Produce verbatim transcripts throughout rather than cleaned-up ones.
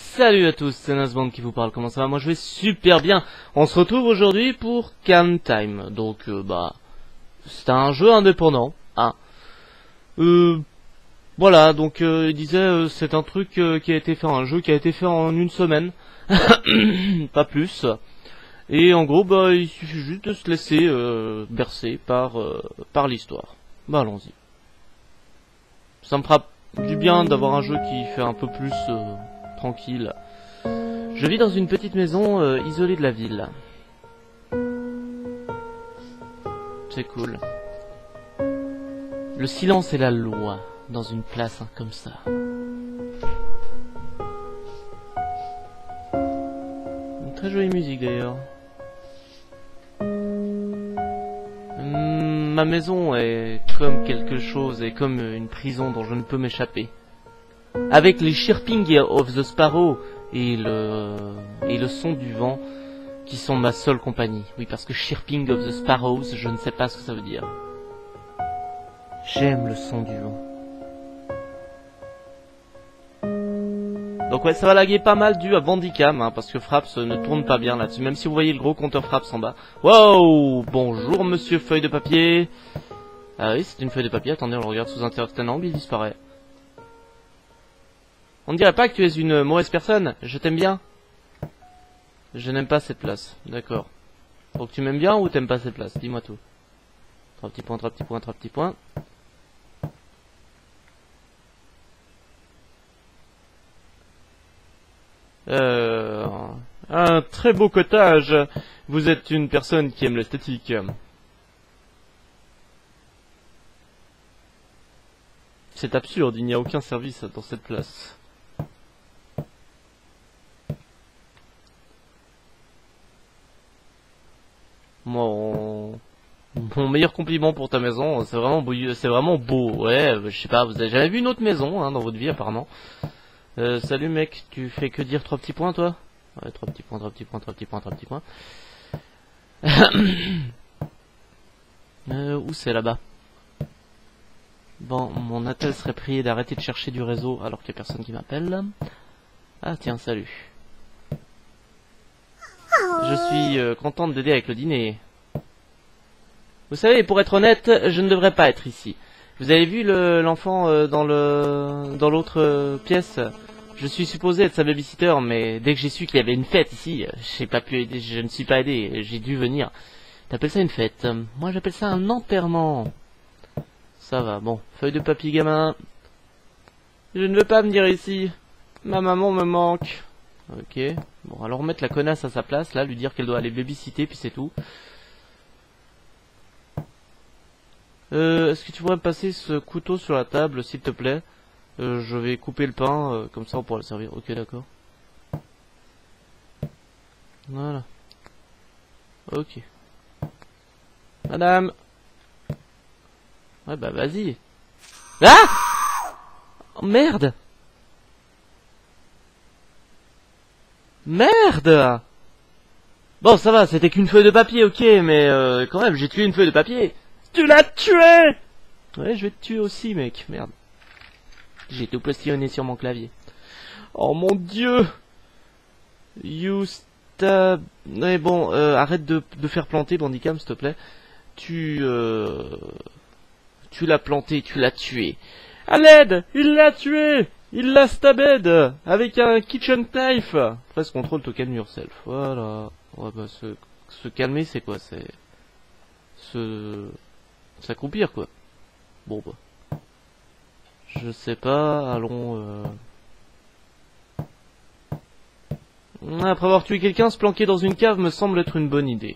Salut à tous, c'est Nasband qui vous parle, comment ça va? Moi je vais super bien. On se retrouve aujourd'hui pour Can Time. Donc euh, bah c'est un jeu indépendant, hein. Euh, voilà, donc euh, il disait euh, c'est un truc euh, qui a été fait, un jeu qui a été fait en une semaine, pas plus. Et en gros bah il suffit juste de se laisser euh, bercer par euh, par l'histoire. Bah allons-y. Ça me fera du bien d'avoir un jeu qui fait un peu plus euh, tranquille. Je vis dans une petite maison euh, isolée de la ville. C'est cool. Le silence est la loi dans une place hein, comme ça. Une très jolie musique d'ailleurs. Hum, ma maison est comme quelque chose, est comme une prison dont je ne peux m'échapper. Avec les chirping of the sparrow et le et le son du vent qui sont ma seule compagnie. Oui, parce que chirping of the sparrows, je ne sais pas ce que ça veut dire. J'aime le son du vent. Donc ouais, ça va laguer pas mal dû à Bandicam, hein, parce que Fraps ne tourne pas bien là-dessus, même si vous voyez le gros compteur Fraps en bas. Wow, bonjour monsieur feuille de papier. Ah oui, c'est une feuille de papier, attendez, on le regarde sous un certain angle, il disparaît. On ne dirait pas que tu es une mauvaise personne, je t'aime bien. Je n'aime pas cette place, d'accord. Donc tu m'aimes bien ou t'aimes pas cette place? Dis-moi tout. Trois petits points, trois petits points, trois petits points. Euh, un très beau cottage. Vous êtes une personne qui aime l'esthétique. C'est absurde, il n'y a aucun service dans cette place. Mon... Mon meilleur compliment pour ta maison, c'est vraiment beau, c'est vraiment beau, ouais, je sais pas, vous avez jamais vu une autre maison hein, dans votre vie apparemment. Euh, salut mec, tu fais que dire trois petits points toi? Ouais, trois petits points, trois petits points, trois petits points, trois petits points. euh, où c'est là-bas? Bon, mon attel serait prié d'arrêter de chercher du réseau alors qu'il y a personne qui m'appelle. Ah tiens, salut. Je suis euh, contente d'aider avec le dîner. Vous savez, pour être honnête, je ne devrais pas être ici. Vous avez vu l'enfant le, euh, dans le dans l'autre euh, pièce? Je suis supposé être sa babysitter, mais dès que j'ai su qu'il y avait une fête ici, j'ai pas pu aider, je ne suis pas aidé, j'ai dû venir. T'appelles ça une fête? Moi j'appelle ça un enterrement. Ça va, bon, feuille de papier gamin. Je ne veux pas venir ici. Ma maman me manque. Ok, bon alors remettre la connasse à sa place, là, lui dire qu'elle doit aller babysitter, puis c'est tout. Euh, est-ce que tu pourrais me passer ce couteau sur la table, s'il te plaît? euh, Je vais couper le pain, euh, comme ça on pourra le servir. Ok, d'accord. Voilà. Ok. Madame. Ouais, bah vas-y. Ah! Oh, merde! Merde! Bon, ça va, c'était qu'une feuille de papier, ok, mais euh, quand même, j'ai tué une feuille de papier. Tu l'as tué! Ouais, je vais te tuer aussi, mec. Merde. J'ai tout postillonné sur mon clavier. Oh mon dieu! You stab... Ouais, bon, euh, arrête de, de faire planter, Bandicam, s'il te plaît. Tu... Euh... Tu l'as planté, tu l'as tué. À l'aide! Il l'a tué! Il l'a stabed! Avec un kitchen knife! Press control to calm yourself. Voilà. Ouais, bah, se, se calmer, c'est quoi? C'est... Se... S'accroupir, quoi. Bon, bah. Je sais pas, allons... Euh... Après avoir tué quelqu'un, se planquer dans une cave me semble être une bonne idée.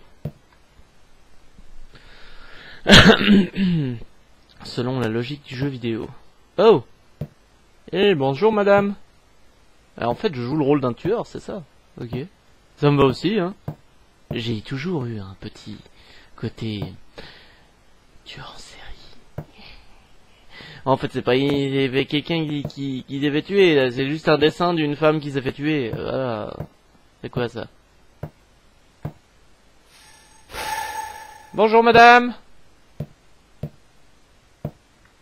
Selon la logique du jeu vidéo. Oh! Eh, bonjour madame! Alors, en fait, je joue le rôle d'un tueur, c'est ça? Ok. Ça me va aussi, hein. J'ai toujours eu un petit côté... tueur en série. En fait, c'est pas il y avait quelqu'un qui, qui, qui devait tuer, c'est juste un dessin d'une femme qui s'est fait tuer. Voilà. C'est quoi ça? Bonjour madame.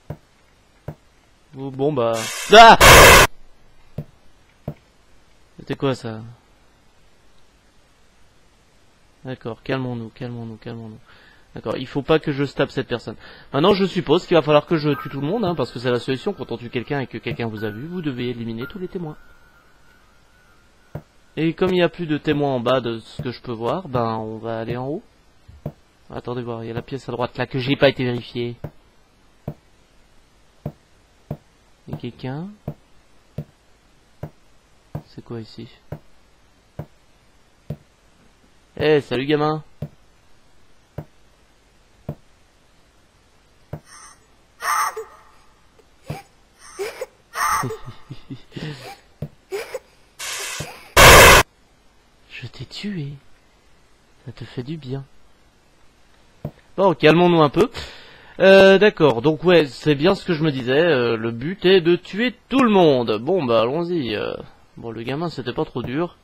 Bon bah... Ah! C'était quoi ça? D'accord, calmons-nous, calmons-nous, calmons-nous. D'accord, il faut pas que je stab cette personne. Maintenant, je suppose qu'il va falloir que je tue tout le monde, hein, parce que c'est la solution. Quand on tue quelqu'un et que quelqu'un vous a vu, vous devez éliminer tous les témoins. Et comme il n'y a plus de témoins en bas de ce que je peux voir, ben on va aller en haut. Attendez voir, il y a la pièce à droite là que j'ai pas été vérifiée. Il y a quelqu'un? C'est quoi ici? Eh, hey, salut gamin! Je t'ai tué. Ça te fait du bien. Bon, calmons-nous un peu. Euh, d'accord. Donc ouais, c'est bien ce que je me disais. Euh, le but est de tuer tout le monde. Bon, bah allons-y. Euh, bon, le gamin, c'était pas trop dur.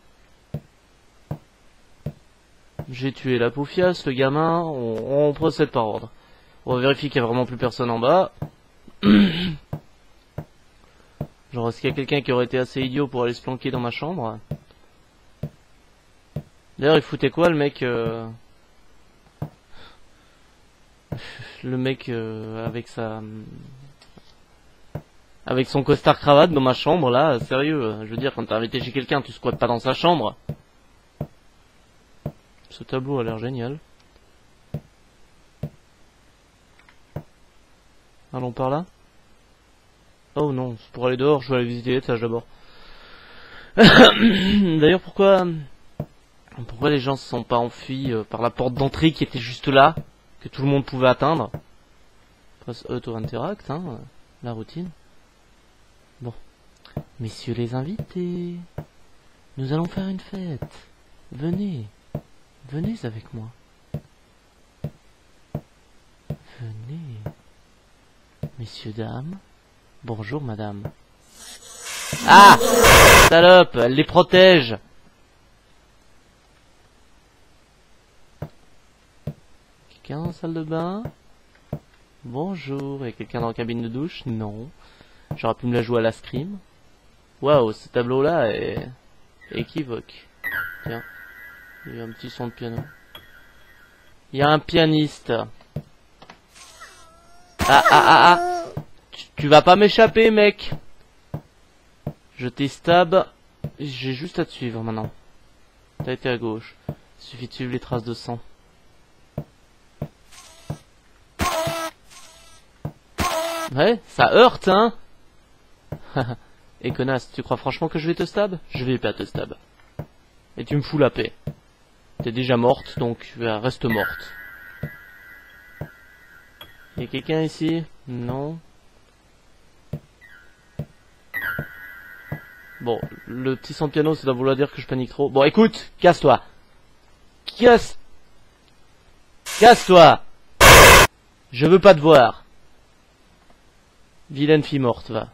J'ai tué la poufiasse, le gamin. On, on procède par ordre. On va vérifier qu'il n'y a vraiment plus personne en bas. Genre, est-ce qu'il y a quelqu'un qui aurait été assez idiot pour aller se planquer dans ma chambre? D'ailleurs, il foutait quoi, le mec euh... Le mec euh, avec sa... Avec son costard cravate dans ma chambre, là, sérieux. Je veux dire, quand t'es invité chez quelqu'un, tu squattes pas dans sa chambre. Ce tableau a l'air génial. Allons par là. Oh non, pour aller dehors, je vais aller visiter l'étage d'abord. D'ailleurs, pourquoi... Pourquoi les gens se sont pas enfuis euh, par la porte d'entrée qui était juste là, que tout le monde pouvait atteindre? Presse auto-interact, hein, euh, la routine. Bon. Messieurs les invités, nous allons faire une fête. Venez, venez avec moi. Venez. Messieurs, dames. Bonjour, madame. Ah! Salope, elle les protège. Quelqu'un dans la salle de bain? Bonjour. Il y a quelqu'un dans la cabine de douche? Non. J'aurais pu me la jouer à la scream. Waouh, ce tableau-là est équivoque. Tiens, il y a un petit son de piano. Il y a un pianiste. Ah, ah, ah, ah. Tu, tu vas pas m'échapper, mec. Je t'ai stab. J'ai juste à te suivre maintenant. T'as été à gauche. Il suffit de suivre les traces de sang. Ouais, ça heurte, hein. Et connasse, tu crois franchement que je vais te stab? Je vais pas te stab. Et tu me fous la paix. T'es déjà morte, donc reste morte. Y'a quelqu'un ici? Non. Bon, le petit son de piano, ça doit vouloir dire que je panique trop. Bon, écoute, casse-toi. Casse... Casse-toi. Je veux pas te voir. Vilaine fille morte, va.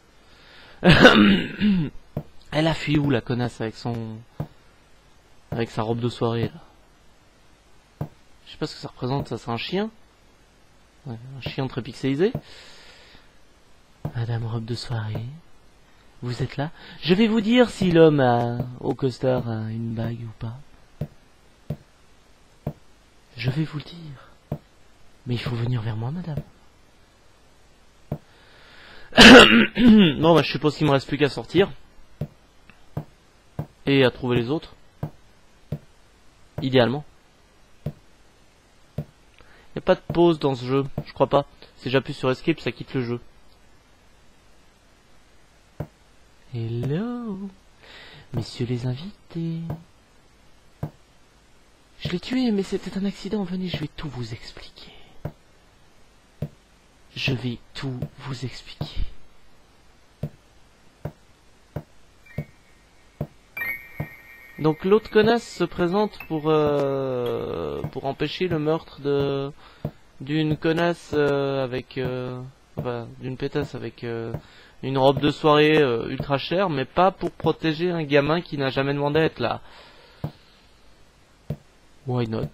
Elle a fui où, la connasse, avec son... Avec sa robe de soirée, là. Je sais pas ce que ça représente, ça, c'est un chien? Ouais, un chien très pixelisé. Madame robe de soirée, vous êtes là? Je vais vous dire si l'homme a... au costard a une bague ou pas. Je vais vous le dire. Mais il faut venir vers moi, madame. Bon, bah, je suppose qu'il me reste plus qu'à sortir. Et à trouver les autres. Idéalement. Y a pas de pause dans ce jeu, je crois pas. Si j'appuie sur Escape, ça quitte le jeu. Hello, messieurs les invités. Je l'ai tué, mais c'était un accident. Venez, je vais tout vous expliquer. Je vais tout vous expliquer. Donc l'autre connasse se présente pour euh, pour empêcher le meurtre de d'une connasse euh, avec euh, enfin, d'une pétasse avec euh, une robe de soirée euh, ultra chère, mais pas pour protéger un gamin qui n'a jamais demandé à être là. Why not?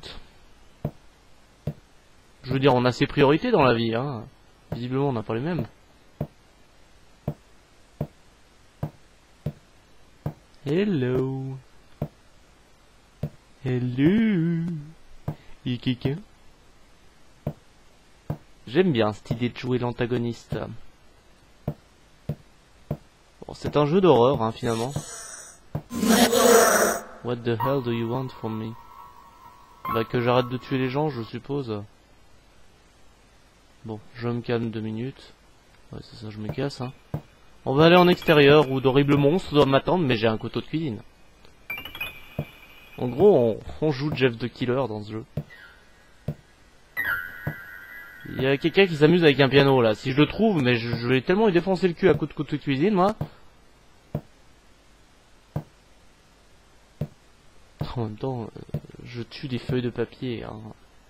Je veux dire, on a ses priorités dans la vie, hein. Visiblement, on n'a pas les mêmes. Hello. Hello. Y'a quelqu'un? J'aime bien cette idée de jouer l'antagoniste. Bon, c'est un jeu d'horreur, hein, finalement. What the hell do you want from me? Bah, que j'arrête de tuer les gens, je suppose. Bon, je me calme deux minutes. Ouais, c'est ça, je me casse, hein. On va aller en extérieur, où d'horribles monstres doivent m'attendre, mais j'ai un couteau de cuisine. En gros, on, on joue Jeff the Killer dans ce jeu. Il y a quelqu'un qui s'amuse avec un piano, là. Si je le trouve, mais je, je vais tellement lui défoncer le cul à coup de couteau de cuisine, moi. En même temps, euh, je tue des feuilles de papier, hein.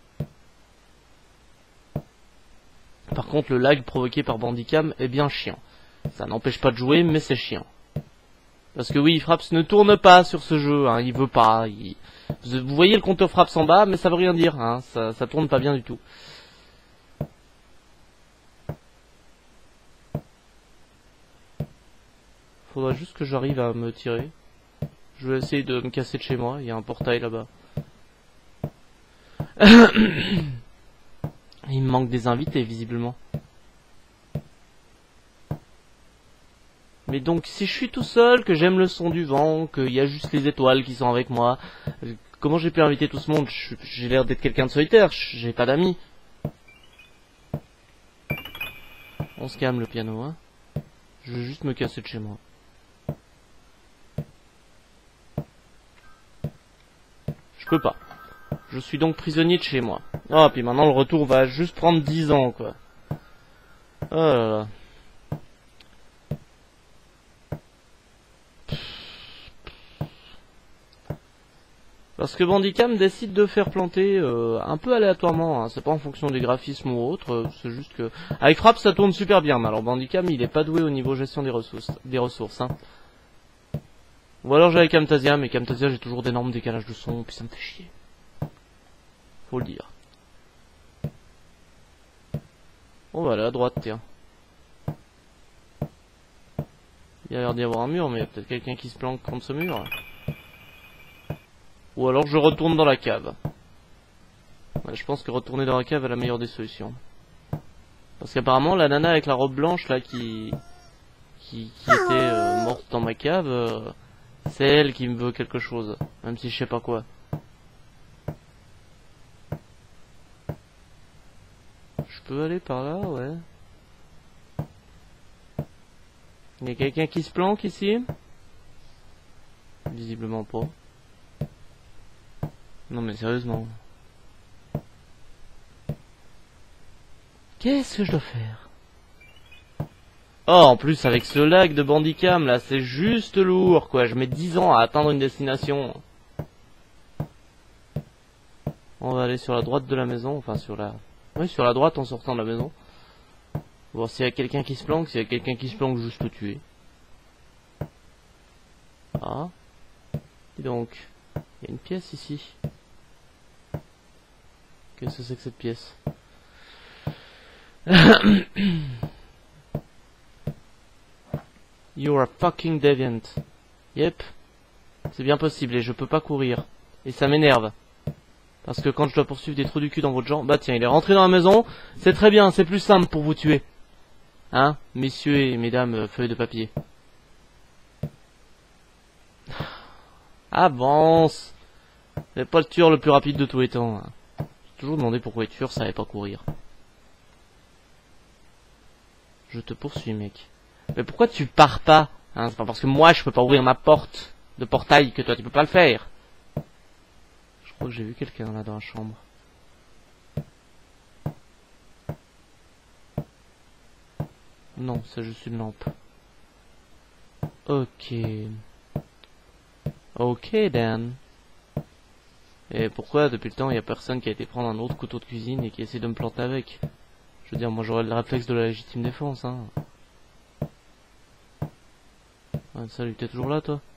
Par contre, le lag provoqué par Bandicam est bien chiant. Ça n'empêche pas de jouer, mais c'est chiant. Parce que oui, Fraps ne tourne pas sur ce jeu, hein, il veut pas. Il... Vous voyez le compteur Fraps en bas, mais ça veut rien dire, hein, ça, ça tourne pas bien du tout. Faudra juste que j'arrive à me tirer. Je vais essayer de me casser de chez moi, il y a un portail là-bas. Il me manque des invités, visiblement. Mais donc, si je suis tout seul, que j'aime le son du vent, qu'il y a juste les étoiles qui sont avec moi, euh, comment j'ai pu inviter tout ce monde? J'ai l'air d'être quelqu'un de solitaire, j'ai pas d'amis. On se calme le piano, hein. Je vais juste me casser de chez moi. Je peux pas. Je suis donc prisonnier de chez moi. Ah, puis maintenant le retour va juste prendre dix ans, quoi. Oh là là. Parce que Bandicam décide de faire planter euh, un peu aléatoirement, hein. C'est pas en fonction des graphismes ou autre, euh, c'est juste que... Avec Fraps ça tourne super bien, mais alors Bandicam il est pas doué au niveau gestion des ressources, des ressources hein. Ou alors j'ai avec Camtasia, mais Camtasia j'ai toujours d'énormes décalages de son, puis ça me fait chier. Faut le dire. On va aller à droite, tiens. Il y a l'air d'y avoir un mur, mais il y a peut-être quelqu'un qui se planque contre ce mur. Ou alors je retourne dans la cave. Ouais, je pense que retourner dans la cave est la meilleure des solutions. Parce qu'apparemment la nana avec la robe blanche là qui qui, qui était euh, morte dans ma cave, euh, c'est elle qui me veut quelque chose. Même si je sais pas quoi. Je peux aller par là, ouais. Il y a quelqu'un qui se planque ici? Visiblement pas. Non mais sérieusement. Qu'est-ce que je dois faire? Oh, en plus avec ce lag de Bandicam là, c'est juste lourd quoi. Je mets dix ans à atteindre une destination. On va aller sur la droite de la maison, enfin sur la... Oui, sur la droite en sortant de la maison. Voir s'il y a quelqu'un qui se planque. S'il y a quelqu'un qui se planque, juste le tuer. Ah. Et donc, il y a une pièce ici. Qu'est-ce que c'est que cette pièce? You're a fucking deviant. Yep. C'est bien possible et je peux pas courir. Et ça m'énerve. Parce que quand je dois poursuivre des trous du cul dans votre genre... Bah tiens, il est rentré dans la maison. C'est très bien, c'est plus simple pour vous tuer. Hein, messieurs et mesdames, euh, feuilles de papier. Avance. C'est pas le tueur le plus rapide de tous les temps. Hein. J'ai toujours demandé pourquoi les tueurs savaient pas courir. Je te poursuis, mec. Mais pourquoi tu pars pas, hein? C'est pas parce que moi je peux pas ouvrir ma porte de portail que toi tu peux pas le faire. Je crois que j'ai vu quelqu'un là dans la chambre. Non, c'est juste une lampe. Ok. Ok, Dan. Et pourquoi depuis le temps il y a personne qui a été prendre un autre couteau de cuisine et qui essaie de me planter avec? Je veux dire, moi j'aurais le réflexe de la légitime défense, hein. Ah, salut, t'es toujours là, toi?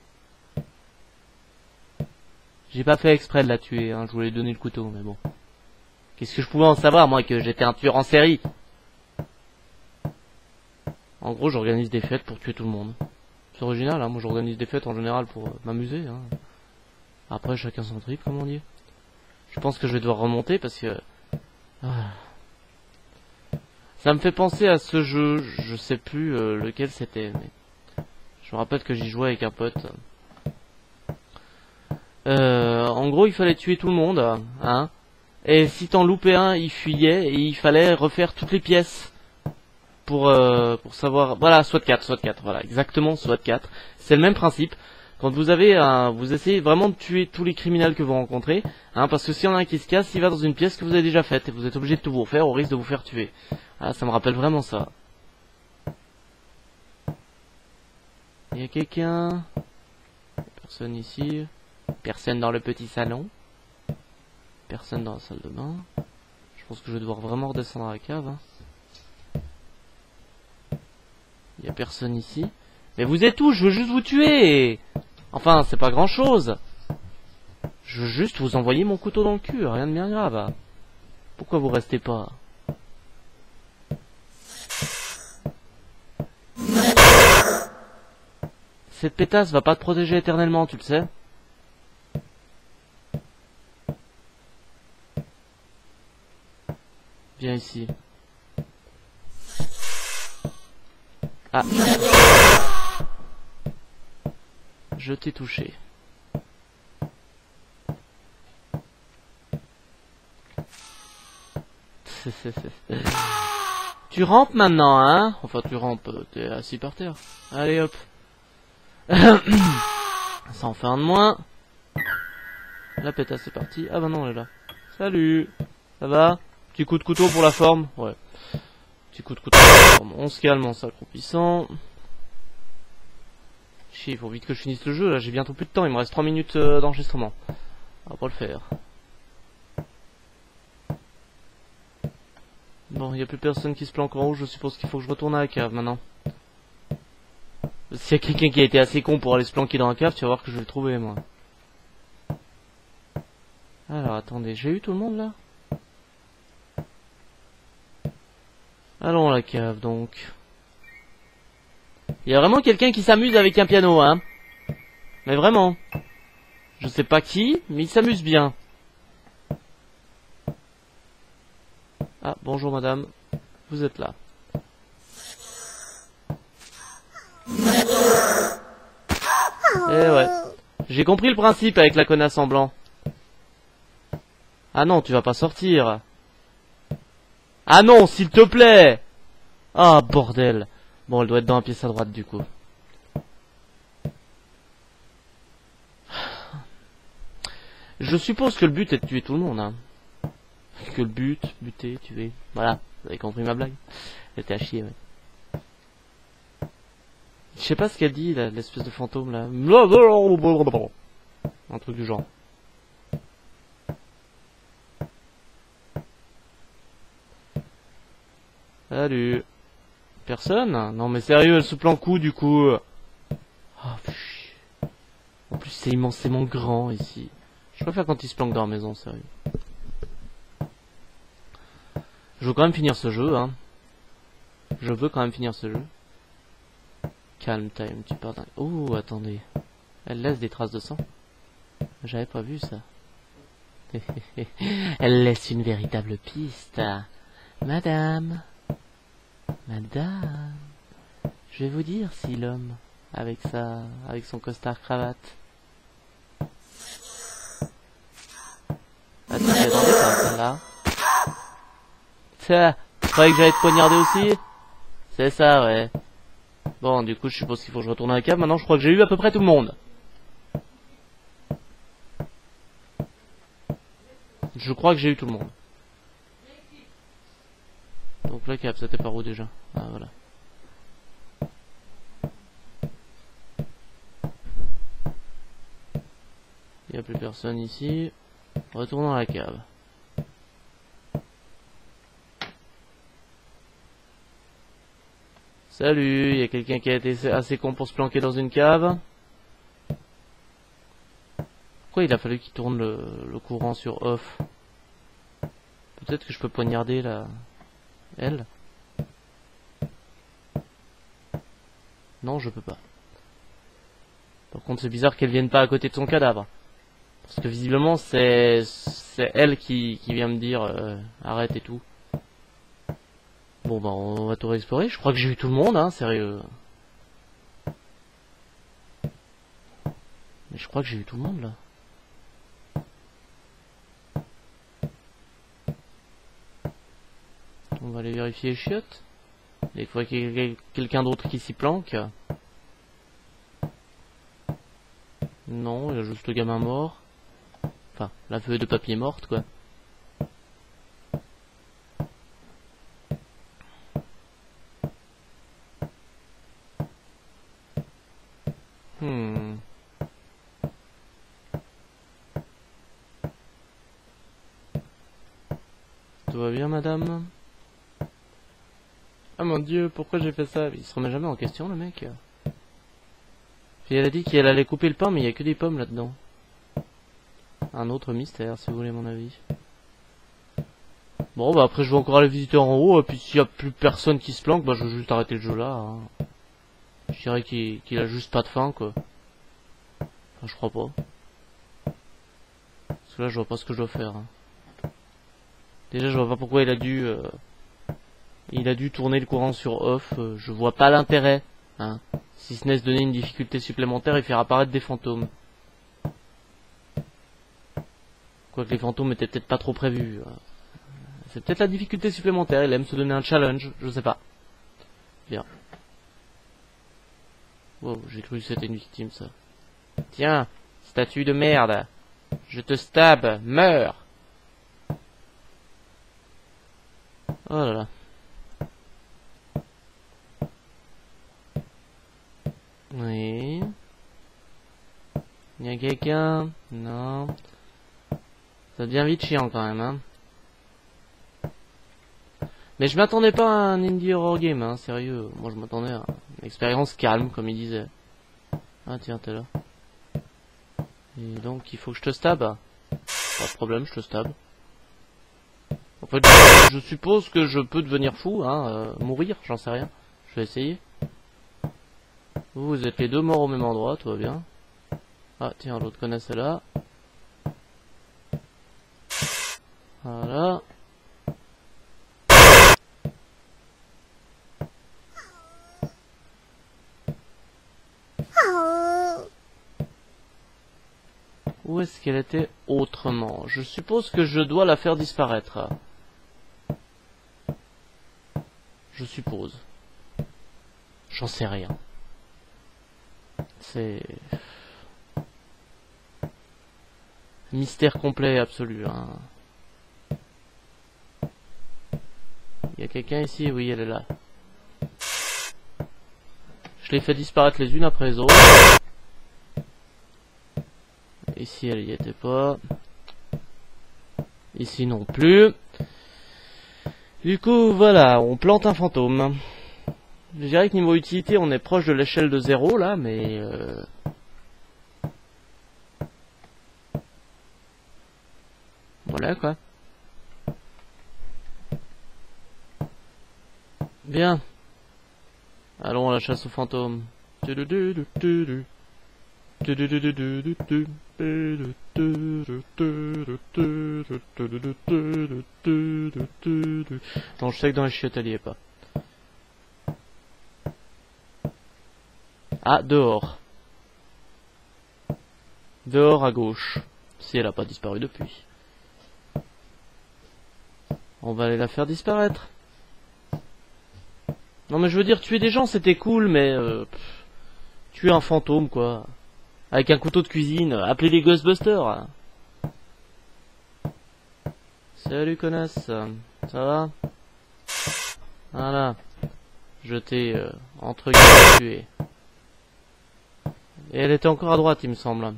J'ai pas fait exprès de la tuer, hein. Je voulais lui donner le couteau, mais bon. Qu'est-ce que je pouvais en savoir, moi, que j'étais un tueur en série? En gros, j'organise des fêtes pour tuer tout le monde. C'est original, hein. Moi j'organise des fêtes en général pour euh, m'amuser. Hein. Après chacun son trip, comme on dit. Je pense que je vais devoir remonter parce que... Ah. Ça me fait penser à ce jeu, je sais plus euh, lequel c'était, mais... Je me rappelle que j'y jouais avec un pote. Euh, en gros, il fallait tuer tout le monde, hein. Et si t'en loupais un, il fuyait et il fallait refaire toutes les pièces pour euh, pour savoir. Voilà, SWAT quatre, SWAT quatre, voilà, exactement SWAT quatre. C'est le même principe. Quand vous avez un, vous essayez vraiment de tuer tous les criminels que vous rencontrez, hein, parce que s'il y en a un qui se casse, il va dans une pièce que vous avez déjà faite et vous êtes obligé de tout vous refaire au risque de vous faire tuer. Ah, ça me rappelle vraiment ça. Il y a quelqu'un? Personne ici. Personne dans le petit salon. Personne dans la salle de bain. Je pense que je vais devoir vraiment redescendre à la cave. Hein. Il y a personne ici. Mais vous êtes où? Je veux juste vous tuer. Enfin, c'est pas grand chose. Je veux juste vous envoyer mon couteau dans le cul. Rien de bien grave. Pourquoi vous restez pas? Cette pétasse va pas te protéger éternellement, tu le sais. Viens ici. Ah. Je t'ai touché. Tu rampes maintenant, hein? Enfin, tu rampes, t'es assis par terre. Allez, hop. Ça en fait un de moins. La pétasse, c'est parti. Ah bah non, elle est là. Salut. Ça va? Petit coup de couteau pour la forme. Ouais. Petit coup de couteau pour la forme. On se calme en s'accroupissant. Chier, il faut vite que je finisse le jeu. Là, j'ai bientôt plus de temps. Il me reste trois minutes euh, d'enregistrement. On va pas le faire. Bon, il n'y a plus personne qui se planque en haut. Je suppose qu'il faut que je retourne à la cave maintenant. S'il y a quelqu'un qui a été assez con pour aller se planquer dans la cave, tu vas voir que je vais le trouver, moi. Alors, attendez. J'ai eu tout le monde, là? Allons à la cave, donc. Il y a vraiment quelqu'un qui s'amuse avec un piano, hein. Mais vraiment. Je sais pas qui, mais il s'amuse bien. Ah, bonjour madame. Vous êtes là. Eh ouais. J'ai compris le principe avec la connasse en blanc. Ah non, tu vas pas sortir. Ah non, s'il te plaît. Ah, bordel. Bon, elle doit être dans la pièce à droite, du coup. Je suppose que le but est de tuer tout le monde, hein. Que le but, buter, tuer. Voilà, vous avez compris ma blague. Elle était à chier, ouais. Je sais pas ce qu'elle dit, l'espèce de fantôme, là. Un truc du genre. Salut. Personne? Non mais sérieux, elle se planque où du coup? Oh, en plus c'est immensément grand ici. Je préfère quand il se planque dans la maison, sérieux. Je veux quand même finir ce jeu, hein. Je veux quand même finir ce jeu. Calm time, tu pars d'un... Oh, attendez. Elle laisse des traces de sang. J'avais pas vu ça. Elle laisse une véritable piste. Madame. Madame. Je vais vous dire si l'homme, avec sa... avec son costard cravate... Attendez, attendez, ça, celle-là. Tiens, tu croyais que j'allais te poignarder aussi? C'est ça, ouais. Bon, du coup, je suppose qu'il faut que je retourne à la cave. Maintenant, je crois que j'ai eu à peu près tout le monde. Je crois que j'ai eu tout le monde. Donc la cave, c'était par où déjà? Ah, voilà. Il n'y a plus personne ici. Retournons à la cave. Salut, il y a quelqu'un qui a été assez con pour se planquer dans une cave. Pourquoi il a fallu qu'il tourne le, le courant sur off? Peut-être que je peux poignarder la... elle? Non, je peux pas. Par contre, c'est bizarre qu'elle vienne pas à côté de son cadavre. Parce que visiblement, c'est c'est elle qui, qui vient me dire euh, arrête et tout. Bon, bah, on va tout réexplorer. Je crois que j'ai eu tout le monde, hein, sérieux. Mais je crois que j'ai eu tout le monde, là. On va aller vérifier les chiottes. Il faudrait qu'il y ait quelqu'un d'autre qui s'y planque. Non, il y a juste le gamin mort. Enfin, la feuille de papier morte, quoi. Hmm. Tout va bien, madame? Ah mon dieu, pourquoi j'ai fait ça? Il se remet jamais en question, le mec. Puis elle a dit qu'elle allait couper le pain, mais il y a que des pommes là-dedans. Un autre mystère, si vous voulez mon avis. Bon, bah après je vais encore aller visiter en haut, et puis s'il y a plus personne qui se planque, bah je vais juste arrêter le jeu là. Hein. Je dirais qu'il qu'il a juste pas de fin, quoi. Enfin, je crois pas. Parce que là, je vois pas ce que je dois faire. Hein. Déjà, je vois pas pourquoi il a dû... Euh... Il a dû tourner le courant sur off, euh, je vois pas l'intérêt, hein. Si ce n'est se donner une difficulté supplémentaire et faire apparaître des fantômes. Quoique les fantômes étaient peut-être pas trop prévus. Euh. C'est peut-être la difficulté supplémentaire, il aime se donner un challenge, je sais pas. Bien. Wow, j'ai cru que c'était une victime ça. Tiens, statue de merde. Je te stab, meurs. Oh là là. Oui. Il y a quelqu'un? Non. Ça devient vite chiant quand même, hein. Mais je m'attendais pas à un indie horror game, hein, sérieux. Moi je m'attendais à une expérience calme, comme il disait. Ah tiens, t'es là. Et donc il faut que je te stab. Pas de problème, je te stab. En fait, je, je suppose que je peux devenir fou, hein, euh, mourir, j'en sais rien. Je vais essayer. Vous, vous êtes les deux morts au même endroit, tout va bien. Ah, tiens, l'autre connasse est là. Voilà. Où est-ce qu'elle était autrement? Je suppose que je dois la faire disparaître. Je suppose. J'en sais rien. C'est... mystère complet absolu, hein. Il y a quelqu'un ici? Oui, elle est là. Je les fais disparaître les unes après les autres. Ici, elle y était pas. Ici non plus. Du coup, voilà, on plante un fantôme. Je dirais que niveau utilité, on est proche de l'échelle de zéro, là, mais... Euh... Voilà, quoi. Bien. Allons à la chasse aux fantômes. Non, je sais que dans les chiottes, elle y est pas. Ah, dehors. Dehors à gauche. Si elle a pas disparu depuis. On va aller la faire disparaître. Non mais je veux dire, tuer des gens c'était cool, mais... Euh, pff, tuer un fantôme, quoi. Avec un couteau de cuisine, appelez les Ghostbusters. Salut connasse, ça va? Voilà. Je t'ai, euh, entre guillemets, tué. Et elle était encore à droite, il me semble.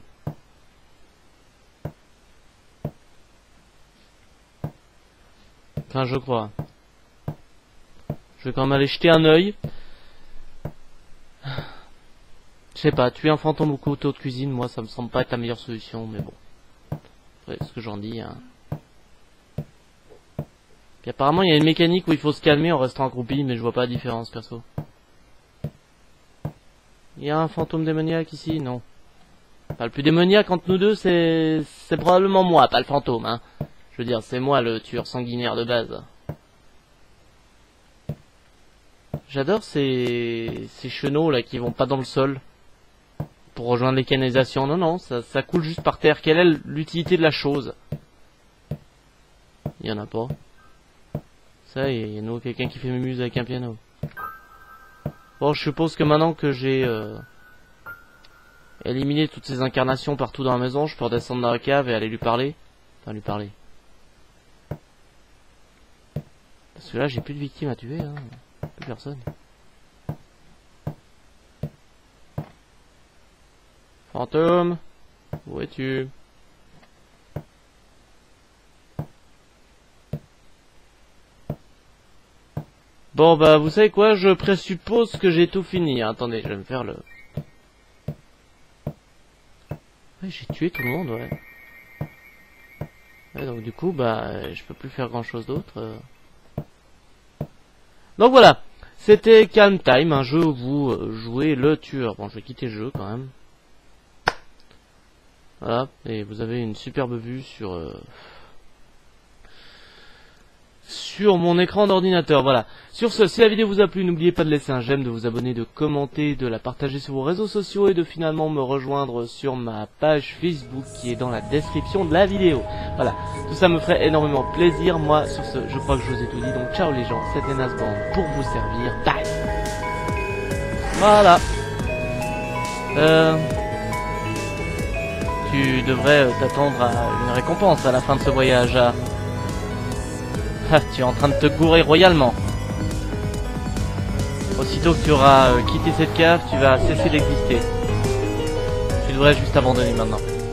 Enfin, je crois. Je vais quand même aller jeter un œil. Je sais pas, tuer un fantôme au couteau de cuisine, moi ça me semble pas être la meilleure solution, mais bon. Après, ce que j'en dis, hein. Puis apparemment il y a une mécanique où il faut se calmer en restant accroupi, mais je vois pas la différence perso. Il y a un fantôme démoniaque ici? Non. Enfin, le plus démoniaque entre nous deux, c'est c'est probablement moi, pas le fantôme, hein. Je veux dire, c'est moi le tueur sanguinaire de base. J'adore ces ces chenaux là qui vont pas dans le sol pour rejoindre les canalisations. Non, non, ça, ça coule juste par terre. Quelle est l'utilité de la chose? Il y en a pas. Ça, il y a nous quelqu'un qui fait mumuse avec un piano. Bon, je suppose que maintenant que j'ai euh, éliminé toutes ces incarnations partout dans la maison, je peux redescendre dans la cave et aller lui parler. Enfin, lui parler. Parce que là, j'ai plus de victimes à tuer, hein. Plus personne. Fantôme, où es-tu? Bon bah vous savez quoi, je présuppose que j'ai tout fini. Attendez, je vais me faire le... Ouais, j'ai tué tout le monde, ouais. Ouais, donc du coup, bah je peux plus faire grand chose d'autre. Donc voilà, c'était Calm Time, un jeu où vous euh, jouez le tueur. Bon, je vais quitter le jeu quand même. Voilà, et vous avez une superbe vue sur... Euh... sur mon écran d'ordinateur, voilà. Sur ce, si la vidéo vous a plu, n'oubliez pas de laisser un j'aime, de vous abonner, de commenter, de la partager sur vos réseaux sociaux et de finalement me rejoindre sur ma page Facebook qui est dans la description de la vidéo. Voilà, tout ça me ferait énormément plaisir. Moi, sur ce, je crois que je vous ai tout dit, donc ciao les gens, c'était Nasband pour vous servir. Bye. Voilà. Euh... Tu devrais t'attendre à une récompense à la fin de ce voyage. Ah, tu es en train de te gourer royalement. Aussitôt que tu auras euh, quitté cette cave, tu vas cesser d'exister. Tu devrais juste abandonner maintenant.